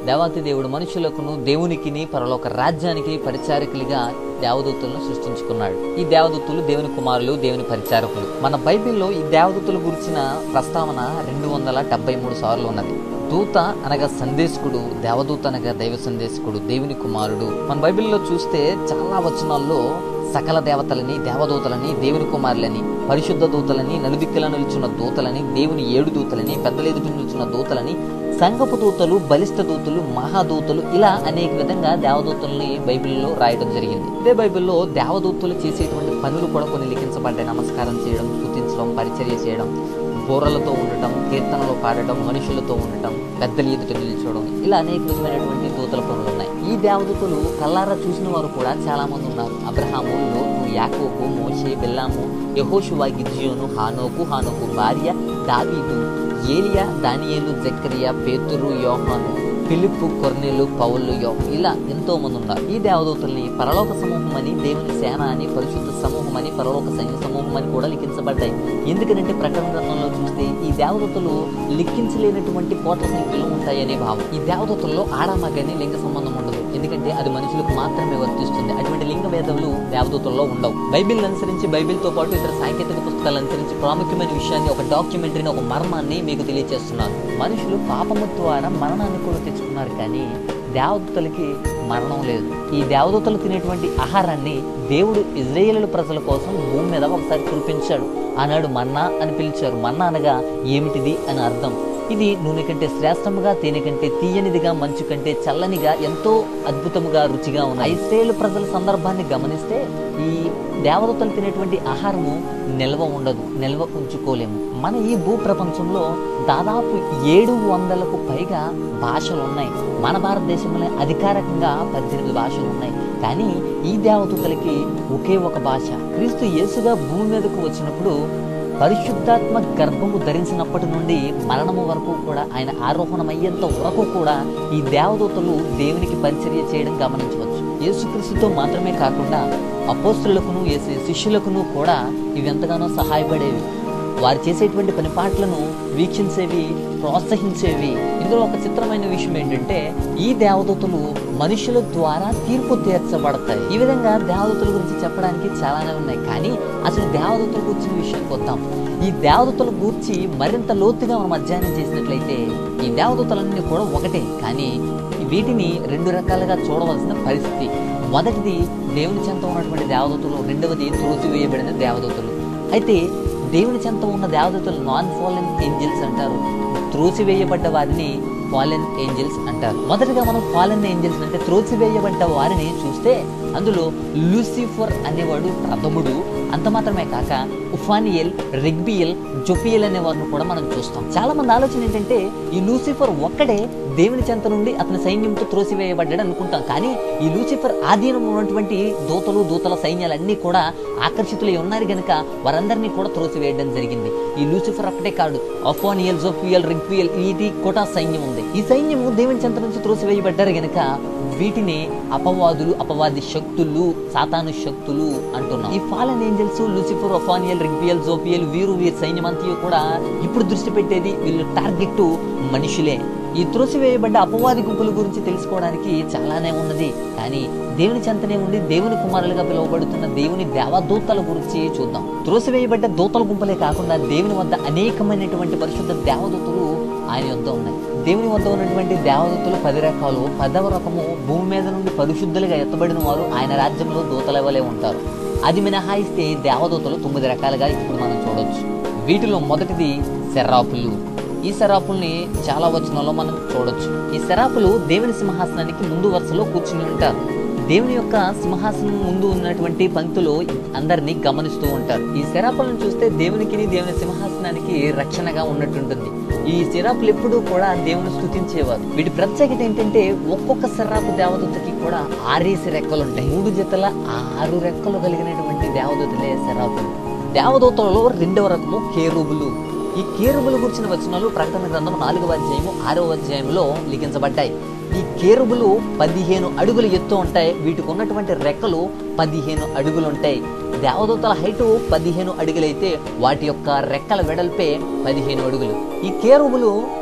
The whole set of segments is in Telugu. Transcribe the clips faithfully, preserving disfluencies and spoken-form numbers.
దేవాతి దేవుడు మనుషులకును దేవునికిని పరలోక రాజ్యానికి పరిచారకులుగా దేవదూతలను సృష్టించుకున్నాడు. ఈ దేవదూతలు దేవుని కుమారులు, దేవుని పరిచారకులు. మన బైబిల్లో ఈ దేవదూతల గురించిన ప్రస్తావన రెండు వందల డెబ్బై మూడు సార్లు ఉన్నది. దూత అనగా సందేశకుడు, దేవదూత అనగా దైవ సందేశకుడు, దేవుని కుమారుడు. మన బైబిల్లో చూస్తే చాలా వచనాల్లో సకల దేవతలని, దేవదూతలని, దేవుని కుమారులని, పరిశుద్ధ దూతలని, నలుదిక్కుల నిలుచున్న దూతలని, దేవుని ఏడు దూతలని, పెద్దల ఎదుట నిలుచున్న దూతలని, సంఘపు దూతలు, బలిష్ట దూతలు, మహాదూతలు, ఇలా అనేక విధంగా దేవదూతల్ని బైబిల్లో రాయడం జరిగింది. ఇదే బైబిల్లో దేవదూతలు చేసేటువంటి పనులు కూడా కొన్ని లిఖించబడ్డాయి. నమస్కారం చేయడం, స్తుతించడం, పరిచర్య చేయడం, బోర్రలతో ఉండటం, కీర్తనలో పాడటం, మనుషులతో ఉండటం, పెద్దల ఎదుట నిల్చోవడం, ఇలా అనేక విధమైనటువంటి దూతల పనులు ఉన్నాయి. ఈ దేవదూతలు కల్లారా చూసిన వారు కూడా చాలా మంది ఉన్నారు. అబ్రహాము, లోతు, యాకోబు, మోషే, బిల్లాము, యెహోషువ, గిద్యోను, హానోకు, హానోకు భార్య, దావీదు, ఏలియా, దానియేలు, జకరియా, పేతురు, యోహాను, ఫిలిప్పు, కొర్నేలు, పౌలు, యోహ, ఇలా ఎంతో మంది ఉన్నారు. ఈ దేవదూతల్ని పరలోక సమూహం అని, దేవుని సేన అని, పరిశుద్ధ సమూహం అని, పరలోక సైన్య సమూహం అని కూడా లిఖించబడ్డాయి. ఎందుకంటే ప్రకటన గ్రంథంలో చూస్తే ఈ దేవదూతలు లిఖించలేనటువంటి కోట్ల సంఖ్యలో ఉంటాయనే భావం. ఈ దేవదూతల్లో ఆడామగానే లింగ సంబంధం ఉండదు. ఎందుకంటే అది మనుషులకు మాత్రమే వర్తిస్తుంది. అటువంటి లింగ భేదములు దేవదూతల్లో ఉండవు. బైబిల్ అనుసరించి, బైబిల్తో పాటు ఇతర సాంకేతిక పుస్తకాలు అనుసరించి ప్రాముఖ్యమైన విషయాన్ని, ఒక డాక్యుమెంటరీని, ఒక మర్మాన్ని మీకు తెలియజేస్తున్నాను. మనుషులు పాపము ద్వారా మరణాన్ని కూడా తెచ్చుకున్నారు, కానీ దేవదూతలకి మరణం లేదు. ఈ దేవదూతలు తినేటువంటి ఆహారాన్ని దేవుడు ఇజ్రాయేలు ప్రజల కోసం భూమి మీద ఒకసారి కురిపించాడు. ఆనాడు మన్నా అని పిలిచారు. మన్నా అనగా ఏమిటిది అని అర్థం. ఇది నూనె కంటే శ్రేష్టముగా, తేనె కంటే తీయనిదిగా, మంచు కంటే చల్లనిగా, ఎంతో అద్భుతముగా, రుచిగా ఉన్నాయి. ఇశ్రాయేలు ప్రజల సందర్భాన్ని గమనిస్తే ఈ దేవదూతలు తినేటువంటి ఆహారము నిల్వ ఉండదు, నిల్వ ఉంచుకోలేము. మన ఈ భూ ప్రపంచంలో దాదాపు ఏడు వందలకు పైగా భాషలు ఉన్నాయి. మన భారతదేశంలో అధికారికంగా పద్దెనిమిది భాషలు ఉన్నాయి. కానీ ఈ దేవదూతలకి ఒకే ఒక భాష. క్రీస్తు యేసుగా భూమి మీదకు వచ్చినప్పుడు పరిశుద్ధాత్మ గర్భము ధరించినప్పటి నుండి మరణము వరకు కూడా, ఆయన ఆరోహణమయ్యేంత వరకు కూడా ఈ దేవదూతలు దేవునికి పరిచర్య చేయడం గమనించవచ్చు. యేసుక్రీస్తుతో మాత్రమే కాకుండా అపోస్తలులకును, యేసు శిష్యులకును కూడా ఇవి ఎంతగానో సహాయపడేవి. వారు చేసేటువంటి పనిపాట్లను వీక్షించేవి, ప్రోత్సహించేవి. ఇందులో ఒక చిత్రమైన విషయం ఏంటంటే ఈ దేవదూతలు మనుషుల ద్వారా తీర్పు తీర్చబడతాయి. ఈ విధంగా దేవదూతల గురించి చెప్పడానికి చాలానే ఉన్నాయి. కానీ అసలు దేవదూతల గురించిన విషయానికి వద్దాం. ఈ దేవదూతల గురించి మరింత లోతుగా మనం అధ్యయనం చేసినట్లయితే ఈ దేవదూతలన్నీ కూడా ఒకటే, కానీ వీటిని రెండు రకాలుగా చూడవలసిన పరిస్థితి. మొదటిది దేవుని చెంత ఉన్నటువంటి దేవదూతలు, రెండవది త్రోసివేయబడిన దేవదూతలు. అయితే దేవుని చెంత ఉన్న దేవదూతలు నాన్ ఫాలెన్ ఏంజల్స్ అంటారు. త్రోసివేయబడ్డ వారిని ఫాలెన్ ఏంజల్స్ అంటారు. మొదటగా మనం ఫాలెన్ ఏంజల్స్ అంటే త్రోసివేయబడ్డ వారిని చూస్తే అందులో లూసిఫర్ అనేవాడు ప్రథముడు. అంత మాత్రమే కాక ఉఫానియల్, రెగ్బియల్, జొఫియల్ అనే వారిని కూడా మనం చూస్తాం. చాలా మంది ఆలోచన ఏంటంటే ఈ లూసిఫర్ ఒక్కడే దేవుని చెంత నుండి అతని సైన్యంతో త్రోసివేయబడ్డాడు అనుకుంటాం. కానీ ఈ లూసిఫర్ ఆధీనం ఉన్నటువంటి దూతలు, దూతల సైన్యాలన్నీ కూడా ఆకర్షితులై ఉన్నారు గనుక వారందరినీ కూడా త్రోసివేయడం జరిగింది. ఈ లూసిఫర్ ఒక్కటే కాదు, అఫానియల్, జొఫియల్, రెగ్బియల్, వీటి కూడా సైన్యం ఉంది. ఈ సైన్యము దేవుని చెంత నుంచి త్రోసివేయబడ్డారు గనుక వీటిని అపవాదులు, అపవాది శక్తులు, సాతాను శక్తులు అంటున్నాం. ఈ ఫాలెన్ ఏంజల్స్, లూసిఫర్, అఫానియల్, రెగ్బియల్, జోఫియల్, వీరు వీరి సైన్యం అంతా కూడా ఇప్పుడు దృష్టి పెట్టేది వీళ్ళు టార్గెట్ మనుషులే. ఈ త్రోసివేయబడ్డ అపవాది గుంపుల గురించి తెలుసుకోవడానికి చాలానే ఉన్నది. కానీ దేవుని చెంతనే ఉండి దేవుని కుమారులుగా పిలువబడుతున్న దేవుని దేవదూతల గురించి చూద్దాం. త్రోసివేయబడ్డ దూతల గుంపులే కాకుండా దేవుని వద్ద అనేకమైనటువంటి పరిశుద్ధ దేవదూతలు ఆయన వద్ద ఉన్నాయి. దేవుని వద్ద ఉన్నటువంటి దేవదూతలు పది రకాలు. పదవ రకము భూమి మీద నుండి పరిశుద్ధులుగా ఎత్తబడిన వారు ఆయన రాజ్యంలో దూతల వలె ఉంటారు. అది మినహాయిస్తే దేవదూతలు తొమ్మిది రకాలుగా ఇప్పుడు మనం చూడవచ్చు. వీటిలో మొదటిది సెరాపులు. ఈ సెరాపుల్ని చాలా వచనాల్లో మనం చూడొచ్చు. ఈ సెరాపులు దేవుని సింహాసనానికి ముందు వరుసలో కూర్చుని ఉంటారు. దేవుని యొక్క సింహాసనం ముందు ఉన్నటువంటి పంక్తులు అందరినీ గమనిస్తూ ఉంటారు. ఈ సెరాపులను చూస్తే దేవునికి, దేవుని సింహాసనానికి రక్షణగా ఉన్నట్టుంటుంది. ఈ సెరాపులు ఎప్పుడూ కూడా దేవుని స్తుతించేవారు. వీటి ప్రత్యేకత ఏంటంటే ఒక్కొక్క సెరాపు దేవదూతకి కూడా ఆరేసి రెక్కలు ఉంటాయి. మూడు జతల ఆరు రెక్కలు కలిగినటువంటి దేవదూతలే సెరాపులు. దేవదూతలలో రెండవ రకము కేరూబులు. ఈ కేరుబుల గురించిన వచనాలు ప్రకటన గ్రంథం నాలుగవ అధ్యాయము ఆరవ అధ్యాయంలో లిఖించబడ్డాయి. ఈ కేరుబులు పదిహేను అడుగులు ఎత్తు ఉంటాయి. వీటికి ఉన్నటువంటి రెక్కలు పదిహేను అడుగులు ఉంటాయి. దేవదూతల హైటు పదిహేను అడుగులైతే వాటి యొక్క రెక్కల వెడల్పే పదిహేను అడుగులు. ఈ కేరుబులు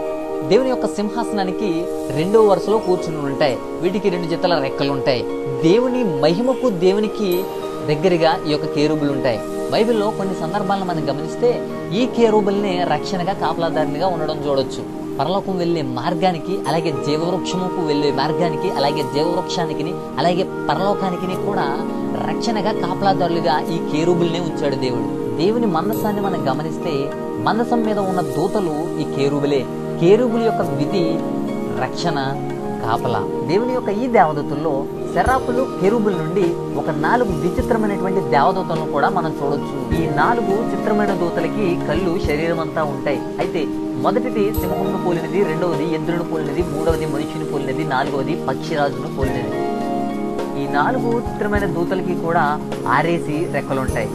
దేవుని యొక్క సింహాసనానికి రెండో వరుసలో కూర్చుని ఉంటాయి. వీటికి రెండు జతల రెక్కలు ఉంటాయి. దేవుని మహిమకు దేవునికి దగ్గరగా ఈ యొక్క కేరూబులు ఉంటాయి. బైబిల్లో కొన్ని సందర్భాలను మనం గమనిస్తే ఈ కేరూబుల్ని రక్షణగా కాపలాదారులుగా ఉండడం చూడొచ్చు. పరలోకం వెళ్లే మార్గానికి, అలాగే జీవవృక్షముకు వెళ్లే మార్గానికి, అలాగే జీవవృక్షానికి, అలాగే పరలోకానికి కూడా రక్షణగా కాపలాదారులుగా ఈ కేరూబుల్నే ఉంచాడు దేవుడు. దేవుని మందసాన్ని మనం గమనిస్తే మందసం మీద ఉన్న దూతలు ఈ కేరూబులే. కేరూబుల యొక్క విధి రక్షణ, కాపలా. దేవుని యొక్క ఈ దేవదూతల్లో సెరాపులు, కెరూబుల నుండి ఒక నాలుగు విచిత్రమైనటువంటి దేవదూతలను కూడా మనం చూడొచ్చు. ఈ నాలుగు చిత్రమైన దూతలకి కళ్ళు శరీరం అంతా ఉంటాయి. అయితే మొదటిది సింహమును పోలినది, రెండవది ఎద్దులను పోలినది, మూడవది మనిషిని పోలినది, నాలుగవది పక్షిరాజును పోలినది. ఈ నాలుగు చిత్రమైన దూతలకి కూడా ఆరేసి రెక్కలుంటాయి.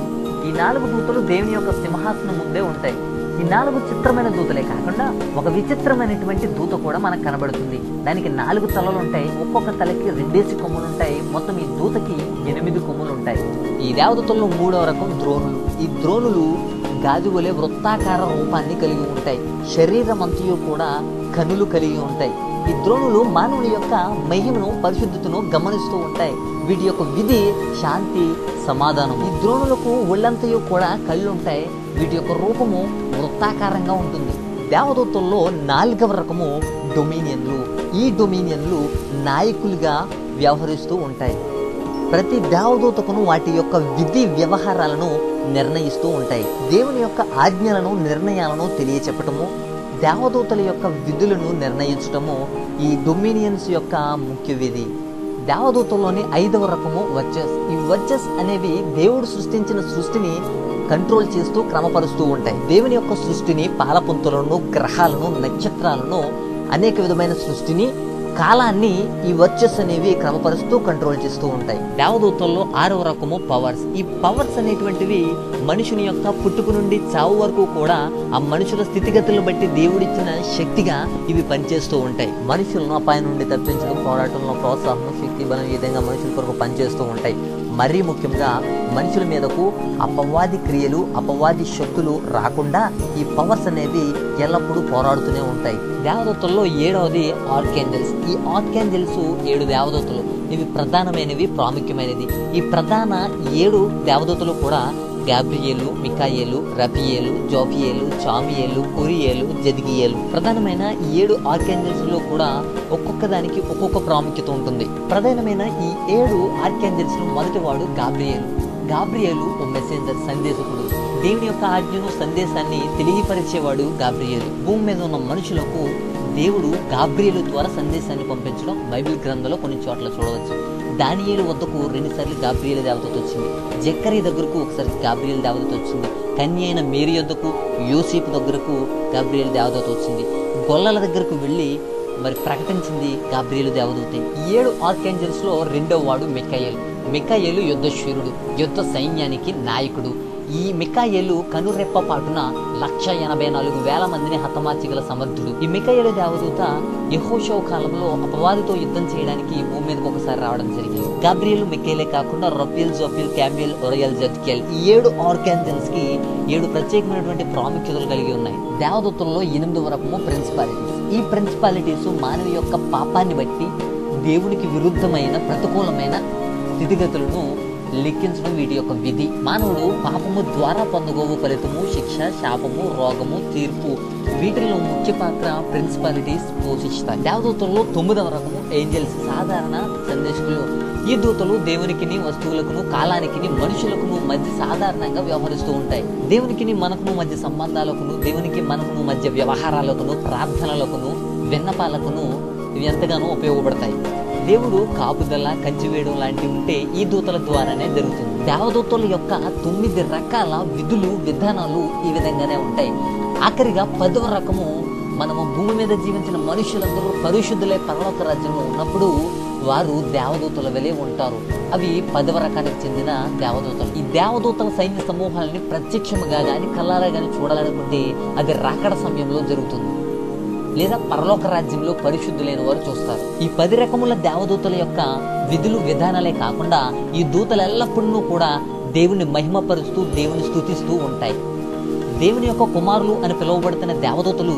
ఈ నాలుగు దూతలు దేవుని యొక్క సింహాసనం ముందే ఉంటాయి. ఈ నాలుగు చిత్రమైన దూతలే కాకుండా ఒక విచిత్రమైనటువంటి దూత కూడా మనకు కనబడుతుంది. దానికి నాలుగు తలలు ఉంటాయి. ఒక్కొక్క తలకి రెండేసి కొమ్ములు ఉంటాయి. మొత్తం ఈ దూతకి ఎనిమిది కొమ్ములు ఉంటాయి. ఈ దేవదూతల్లో మూడవ రకం ద్రోణులు. ఈ ద్రోణులు గాజు వలె వృత్తాకార రూపాన్ని కలిగి ఉంటాయి. శరీరం అంతయు కూడా కనులు కలిగి ఉంటాయి. ఈ ద్రోణులు మానవుని యొక్క మహిమను, పరిశుద్ధతను గమనిస్తూ ఉంటాయి. వీటి యొక్క విధి శాంతి, సమాధానం. ఈ ద్రోణులకు ఒళ్ళంతయు కూడా కళ్ళు ఉంటాయి. వీటి యొక్క రూపము వృత్తాకారంగా ఉంటుంది. దేవదూతల్లో నాలుగవ రకము డొమినియన్లు. ఈ డొమినియన్లు నాయకులుగా వ్యవహరిస్తూ ఉంటాయి. ప్రతి దేవదూతకును వాటి యొక్క విధి వ్యవహారాలను నిర్ణయిస్తూ ఉంటాయి. దేవుని యొక్క ఆజ్ఞలను, నిర్ణయాలను తెలియచెప్పటము, దేవదూతల యొక్క విధులను నిర్ణయించటము ఈ డొమినియన్స్ యొక్క ముఖ్య విధి. దేవదూతల్లోని ఐదవ రకము వర్చస్. ఈ వర్చస్ అనేవి దేవుడు సృష్టించిన సృష్టిని కంట్రోల్ చేస్తూ క్రమపరుస్తూ ఉంటాయి. దేవుని యొక్క సృష్టిని, పాలపుంతలను, గ్రహాలను, నక్షత్రాలను, అనేక విధమైన సృష్టిని, కాలాన్ని ఈ వర్చస్ అనేవి క్రమపరుస్తూ కంట్రోల్ చేస్తూ ఉంటాయి. దేవదూతల్లో ఆరవ రకము పవర్స్. ఈ పవర్స్ అనేటువంటివి మనుషుని యొక్క పుట్టుక నుండి చావు వరకు కూడా ఆ మనుషుల స్థితిగతులను బట్టి దేవుడిచ్చిన శక్తిగా ఇవి పనిచేస్తూ ఉంటాయి. మనుషులను అపాయం నుండి తప్పించడం, పోరాటంలో ప్రోత్సాహం, శక్తి, బలం, ఈ విధంగా మనుషుల కొరకు పనిచేస్తూ ఉంటాయి. మరీ ముఖ్యంగా మనుషుల మీదకు అపవాది క్రియలు, అపవాది శక్తులు రాకుండా ఈ పవర్స్ అనేవి ఎల్లప్పుడూ పోరాడుతూనే ఉంటాయి. దేవదూతల్లో ఏడవది ఆర్కేంజల్స్. ఈ ఆర్కేంజల్స్ ఏడు దేవదూతలు. ఇవి ప్రధానమైనవి, ప్రాముఖ్యమైనది. ఈ ప్రధాన ఏడు దేవదూతలు కూడా గాబ్రియేలు, మికాయేలు, రఫియేలు, జోఫియేలు, చామియేలు, ఉరియేలు, జదిగియేలు. ప్రధానమైన ఈ ఏడు ఆర్కేంజల్స్ లో కూడా ఒక్కొక్క దానికి ఒక్కొక్క ప్రాముఖ్యత ఉంటుంది. ప్రధానమైన ఈ ఏడు ఆర్కేంజల్స్ లో మొదటి వాడు గాబ్రియేలు. గాబ్రియేలు ఓ మెసెంజర్, సందేశకుడు. దేవుని యొక్క ఆజ్ఞను, సందేశాన్ని తెలియపరిచేవాడు గాబ్రియేలు. భూమి మీద ఉన్న మనుషులకు దేవుడు గాబ్రియేలు ద్వారా సందేశాన్ని పంపించడం బైబిల్ గ్రంథంలో కొన్ని చోట్ల చూడవచ్చు. దానియేలు వద్దకు రెండుసార్లు గాబ్రియేలు దేవదూత వచ్చింది. జక్కరీ దగ్గరకు ఒకసారి గాబ్రియేలు దేవదూత వచ్చింది. కన్య అయిన మేరీ యొద్దకు, యోసేపు దగ్గరకు గాబ్రియేలు దేవదూత వచ్చింది. గొల్లల దగ్గరకు వెళ్ళి మరి ప్రకటించింది గాబ్రియేలు దేవదూత. ఈ ఏడు ఆర్కేంజల్స్ లో రెండవ వాడు మికాయేలు. మికాయేలు యుద్ధశూరుడు, యుద్ధ సైన్యానికి నాయకుడు. ఈ మికాయేలు కనురెప్ప పాటున లక్ష ఎనభై నాలుగు వేల మందిని హతమార్చగల సమర్థుడు. ఈ మికాయేలు దేవదూత యెహోషువ కాలంలో అపవాదితో యుద్ధం చేయడానికి భూమి మీదకి ఒకసారి రావడం జరిగింది. గాబ్రియేలు, మికాయేలే కాకుండా రఫియల్, జోఫియల్, క్యామియల్, ఒరియల్, జద్కియల్, ఈ ఏడు ఆర్కేంజల్స్ కి ఏడు ప్రత్యేకమైనటువంటి ప్రాముఖ్యతలు కలిగి ఉన్నాయి. దేవదూతల్లో ఎనిమిదవ రకము ప్రిన్సిపాలిటీస్. ఈ ప్రిన్సిపాలిటీస్ మానవి యొక్క పాపాన్ని బట్టి దేవునికి విరుద్ధమైన, ప్రతికూలమైన స్థితిగతులను లెక్కించడం వీటి యొక్క విధి. మానవుడు పాపము ద్వారా పొందగోవు ఫలితము, శిక్ష, శాపము, రోగము, తీర్పు, వీటిలో ముఖ్య పాత్ర ప్రిన్సిపాలిటీస్ పోషిస్తాయి. దేవదూతల్లో తొమ్మిదవ రకము ఏంజల్స్, సాధారణ సందేశకులు. ఈ దూతలు దేవునికిని, వస్తువులకును, కాలానికిని, మనుషులకును మధ్య సాధారణంగా వ్యవహరిస్తూ ఉంటాయి. దేవునికిని మనకును మధ్య సంబంధాలకును, దేవునికి మనకును మధ్య వ్యవహారాలకును, ప్రార్థనలకును, విన్నపాలకును ఇవి ఎంతగానో ఉపయోగపడతాయి. దేవుడు కాపుదల, కంచివేయడం లాంటివి ఉంటే ఈ దూతల ద్వారానే జరుగుతుంది. దేవదూతల యొక్క తొమ్మిది రకాల విధులు, విధానాలు ఈ విధంగానే ఉంటాయి. ఆఖరిగా పదవ రకము, మనము భూమి మీద జీవించిన మనుషులందరూ పరిశుద్ధులే పరలోక రాజ్యంలో ఉన్నప్పుడు వారు దేవదూతల వలె ఉంటారు. అవి పదవ రకానికి చెందిన దేవదూతలు. ఈ దేవదూతల సైన్య సమూహాలని ప్రత్యక్షముగా గాని, కళ్ళారా గాని చూడాలనుకుంటే అది రాకడ సమయంలో జరుగుతుంది, లేదా పరలోక రాజ్యంలో పరిశుద్ధులైన వారు చూస్తారు. ఈ పది రకముల దేవదూతల యొక్క విధులు, విధానాలే కాకుండా ఈ దూతలు ఎల్లప్పుడూ కూడా దేవుని మహిమపరుస్తూ, దేవుని స్తుతిస్తూ ఉంటాయి. దేవుని యొక్క కుమారులు అని పిలువబడుతున్న దేవదూతలు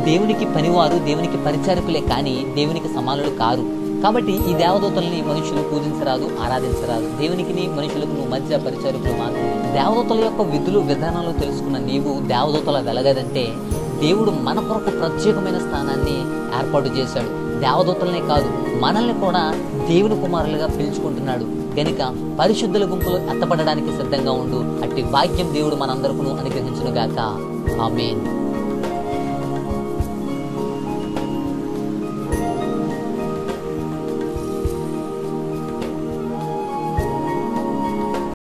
దేవునికి పనివారు, దేవునికి పరిచారకులే కానీ దేవునికి సమానులు కారు. కాబట్టి ఈ దేవదూతల్ని మనుషులు పూజించరాదు, ఆరాధించరాదు. దేవునికి మనుషులకు మధ్య పరిచారకులు మాత్రమే. దేవదూతల యొక్క విధులు విధానాలు తెలుసుకున్న నీవు దేవదూతల వెలగదంటే దేవుడు మన కొరకు ప్రత్యేకమైన స్థానాన్ని ఏర్పాటు చేశాడు. దేవదూతలనే కాదు, మనల్ని కూడా దేవుని కుమారులుగా పిలుచుకుంటున్నాడు. గనుక పరిశుద్ధుల గుంపులో ఎత్తపడడానికి సిద్ధంగా ఉండు. అట్టి భాగ్యం దేవుడు మనందరికీ అనుగ్రహించును గాక. ఆమేన్.